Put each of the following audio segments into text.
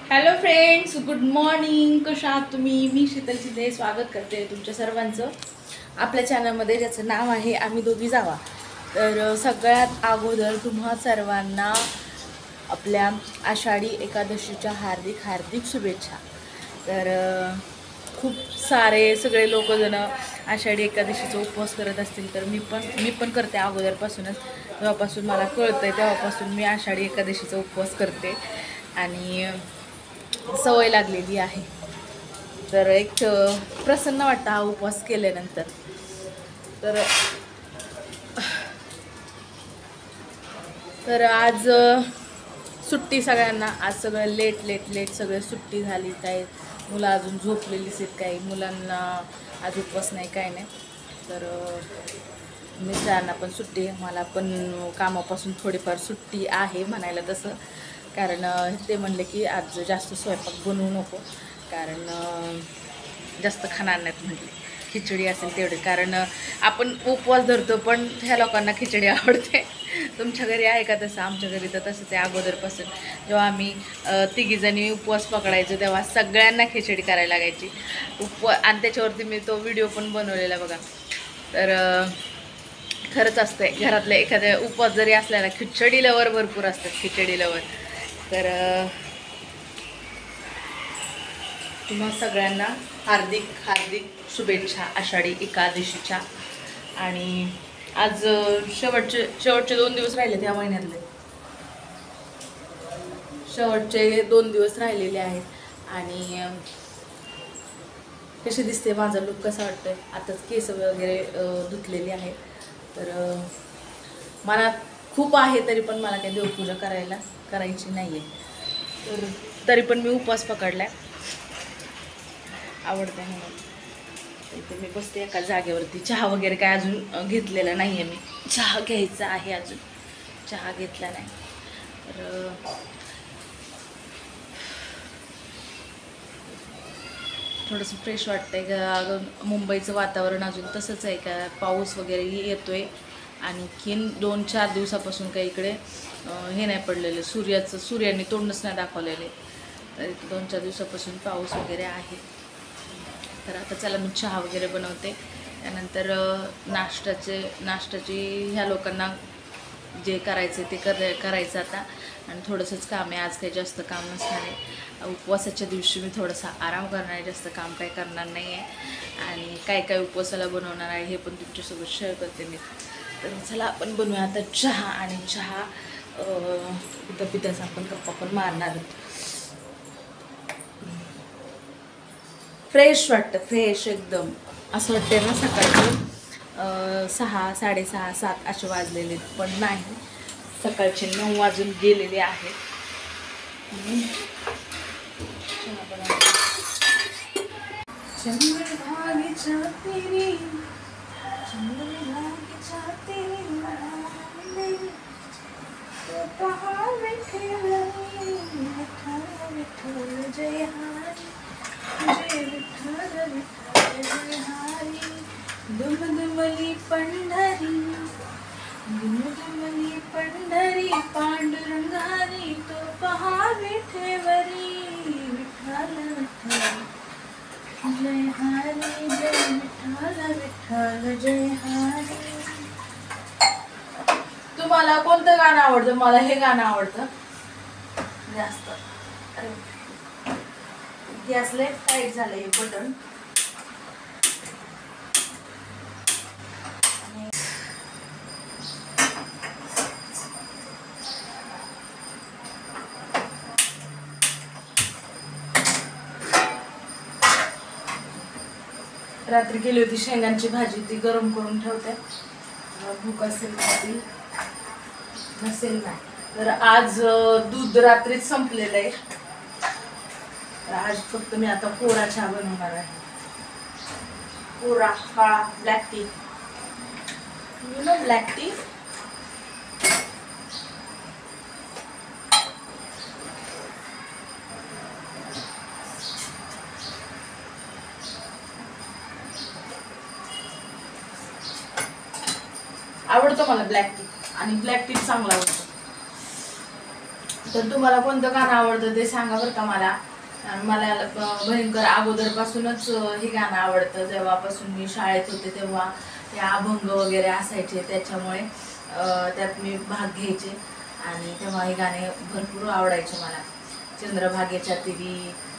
Hello friends, good morning. कशा आहात तुम्ही? मी शीतल शिंदे स्वागत करते तुमच्या सर्वांचं आपल्या चॅनलमध्ये, ज्याचं नाव आहे आम्ही दोघी जावा. तर सगळ्यात अगोदर तुम्हा सर्वांना आपल्या आषाढी एकादशीच्या हार्दिक हार्दिक शुभेच्छा. तर खूप सारे सगळे लोकजण आषाढी एकादशीचा उपवास करत असतील, तर मी पण करते अगोदरपासूनच. जेव्हापासून मला कळतं आहे तेव्हापासून मी आषाढी एकादशीचा उपवास करते आणि सवय लागलेली आहे. तर एक प्रसन्न वाटतं हा उपवास केल्यानंतर. तर तर आज सुट्टी सगळ्यांना. आज सगळं लेट लेट लेट सगळं सुट्टी झाली. काय मुलं अजून झोपलेलीच आहेत, काही मुलांना आज उपवास नाही, काय नाही. तर मिस्टरांना पण सुट्टी, मला पण कामापासून थोडीफार सुट्टी आहे म्हणायला तसं. कारण ते म्हणले की आज जास्त स्वयंपाक बनवू नको, कारण जास्त खाणार नाहीत म्हटले. खिचडी असेल तेवढे, कारण आपण उपवास धरतो पण ह्या लोकांना खिचडी आवडते. तुमच्या घरी आहे का तसं? आमच्या घरी तर तसंच आहे अगोदरपासून. जेव्हा आम्ही तिघीजणी उपवास पकडायचो तेव्हा सगळ्यांना खिचडी करायला लागायची आणि त्याच्यावरती मी तो व्हिडिओ पण बनवलेला बघा. तर खरंच असतंय, घरातल्या एखाद्या उपवास जरी असला ना, खिचडी लवर भरपूर असतात, खिचडी लवर. तर तुम्हा सगळ्यांना हार्दिक हार्दिक शुभेच्छा आषाढी एकादशीच्या. आणि आज शेवटचे 2 दिवस राहिले त्या महिन्यातले. शेवटचे 2 दिवस राहिलेले आहेत. आणि कसे दिसते माझा लुक, कसा वाटतंय? आताच केस वगैरे धुतलेली आहे. तर मनात खूप आहे, तरी पण मला काही देवपूजा करायची नाही आहे. तर तरी पण मी उपवास पकडलाय, आवडते म्हणून. इथे मी बसते एका जागेवरती. चहा वगैरे काय अजून घेतलेला नाही आहे मी. चहा घ्यायचा आहे, अजून चहा घेतला नाही. तर थोडंसं फ्रेश वाटतंय का. मुंबईचं वातावरण अजून तसंच आहे का, पाऊस वगैरे येतोय. आणखीन 2-4 दिवसापासून काही इकडे हे नाही पडलेलं, सूर्याने तोंडच नाही दाखवलेले. तर 2-4 दिवसापासून पाऊस वगैरे आहे. तर आता चला मी चहा वगैरे बनवते. त्यानंतर नाश्त्याची ह्या लोकांना जे करायचं ते करायचं आता. आणि थोडंसंच काम आहे, आज काही जास्त काम नसणार आहे. उपवासाच्या दिवशी मी थोडासा आराम करणार आहे, जास्त काम काही करणार नाही आहे. आणि काय काय उपवासाला बनवणार आहे हे पण तुमच्यासोबत शेअर करते मी. तर चला आपण बनवूया आता चहा. आणि चहा पिताचा आपण गप्पा पण मारणार आहोत. फ्रेश वाटतं, फ्रेश एकदम. असं वाटते ना सकाळचे 6, 6:30, 7 असे वाजलेले, पण नाही, सकाळचे 9 वाजून गेलेले आहेत. दुमदुमली पंढरी, दुमदुमली पंढरी, पांडुरंगारी तो पहा विठेवरी. विठ्ठल विठ्ठल जय हरी, जय विठ्ठल विठ्ठल जय हरी. तुम्हाला कोणतं गाणं आवडतं? मला हे गाणं आवडतं जास्त. गॅस लय टाईट झालं हे बटन. रात्री केली होती शेंगांची भाजी, ती गरम करून ठेवते. भूक असेल ती, नसेल नाही. तर आज दूध रात्रीच संपलेलं आहे. तर आज फक्त मी आता कोरा चहा बनवणार आहे. कोरा काळा, black tea. You know black tea. आवडतो मला ब्लॅक टी, आणि ब्लॅक टी चांगला आवडतो. तर तुम्हाला कोणतं गाणं आवडतं ते सांगा बरं का मला. मला भयंकर अगोदरपासूनच हे गाणं आवडतं. जेव्हापासून मी शाळेत होते तेव्हा ते अभंग वगैरे असायचे, त्याच्यामुळे त्यात मी भाग घ्यायचे आणि तेव्हा हे गाणे भरपूर आवडायचे मला. चंद्रभागेच्या तिरी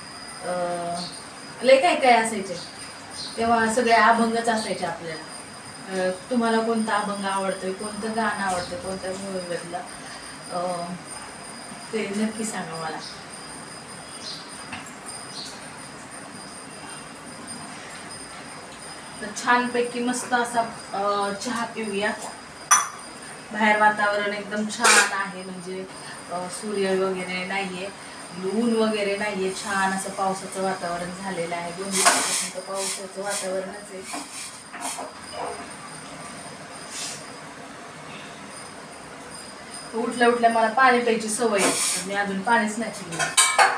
लय काय काय असायचे तेव्हा, सगळे अभंगच असायचे आपल्याला. तुम्हाला कोणता अभंग आवडतोय, कोणतं गाणं आवडतं, कोणत्या मूवीमधलं ते नक्की सांगा मला. तर छानपैकी मस्त असा चहा पिऊया. बाहेर वातावरण एकदम छान आहे, म्हणजे सूर्य वगैरे नाहीये, ऊन वगैरे नाहीये, छान असं पावसाचं वातावरण झालेलं आहे. 2 दिवसापासून तर पावसाचं वातावरणच आहे. उठल्या उठल्या मला पाणी प्यायची सवय आहे, मी अजून पाणीच नाही पिलं.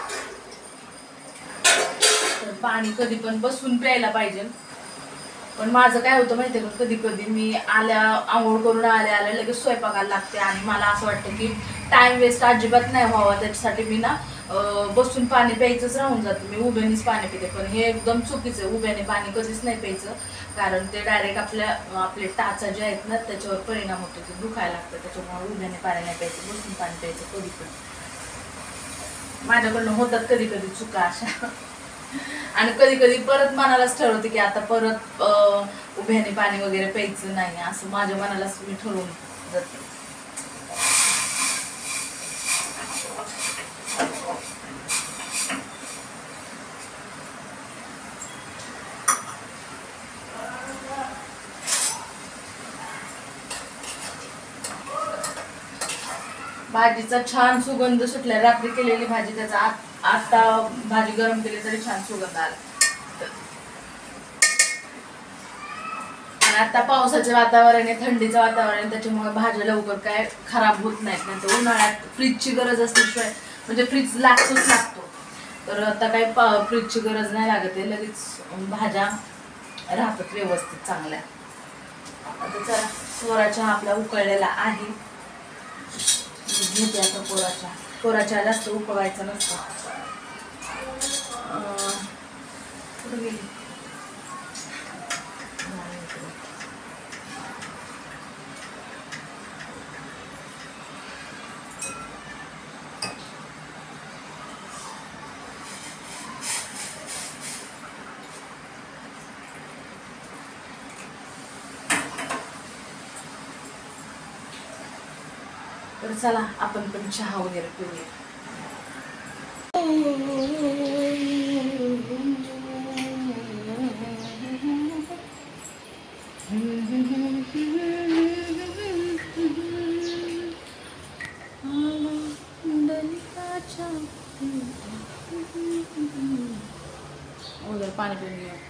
तर पाणी कधी पण बसून प्यायला पाहिजे. पण माझं काय होतं माहिती आहे का, कधी कधी मी आंघोळ करून आल्या लगेच स्वयंपाकाला लागते आणि मला असं वाटतं की टाइम वेस्ट अजिबात नाही व्हावा, त्याच्यासाठी मी ना बसून पाणी प्यायचंच राहून जातं. मी उभ्यानेच पाणी पिते, पण हे एकदम चुकीचं आहे. उभ्याने पाणी कधीच नाही प्यायचं, कारण ते डायरेक्ट आपले टाचा जे आहेत ना त्याच्यावर परिणाम होतो, ते दुखायला लागतं. त्याच्यामुळे उभ्याने पाणी नाही प्यायचं, बसून पाणी प्यायचं. कधी पण माझ्याकडनं होतात कधी कधी चुका अशा. आणि कधी कधी परत मनालाच ठरवते की आता परत उभ्याने पाणी वगैरे प्यायचं नाही, असं माझ्या मनालाच मी ठरवून जाते. भाजीचा छान सुगंध सुटला. रात्री केलेली भाजी, त्याचा आता भाजी गरम केली तरी छान सुगंध आला. आणि आता पावसाचे वातावरण आहे, थंडीचं वातावरण आहे, त्याच्यामुळे भाज्या लवकर काय खराब होत नाहीत. नाही तर उन्हाळ्यात फ्रीजची गरज असल्याशिवाय, म्हणजे फ्रीज लागतोच लागतो. तर आता काही फ्रीजची गरज नाही लागत आहे, लगेच भाज्या राहतात व्यवस्थित चांगल्या. आता चला, कोरा चहा आपला उकळलेला आहे, घेते आता कोरा चहा जास्त उकळवायचा नसतो. कुठं गेली? तर चला आपण पण चहा वगैरे पिऊया. पाणी पिऊन घेऊया.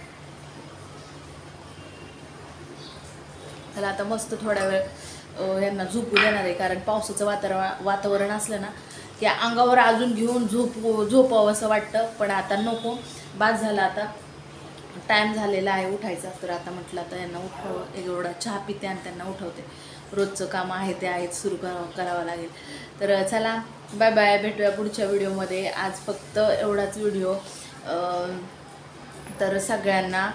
त्याला आता मस्त थोड्या वेळ यांना झोपू देणार आहे, कारण पावसाचं वातावरण असलं ना की अंगावर अजून घेऊन झोपावं असं वाटतं. पण आता नको, बाद झाला, आता टाईम झालेला आहे उठायचा. तर आता म्हटलं आता यांना उठावं, एवढा चहा पिते आणि त्यांना उठवते. रोजचं काम आहे ते आहेत, सुरू करावं लागेल. तर चला, बाय बाय, भेटूया पुढच्या व्हिडिओमध्ये. आज फक्त एवढाच व्हिडिओ. तर सगळ्यांना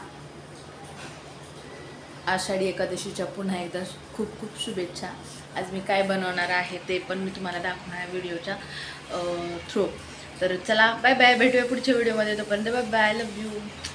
आषाढी एकादशीच्या पुन्हा एकदा खूप खूप शुभेच्छा. आज मी काय बनवणार आहे ते पण मी तुम्हाला दाखवणार आहे व्हिडिओच्या थ्रू. तर चला, बाय बाय, भेटूया पुढच्या व्हिडिओमध्ये. तोपर्यंत बाय बाय, लव्ह यू.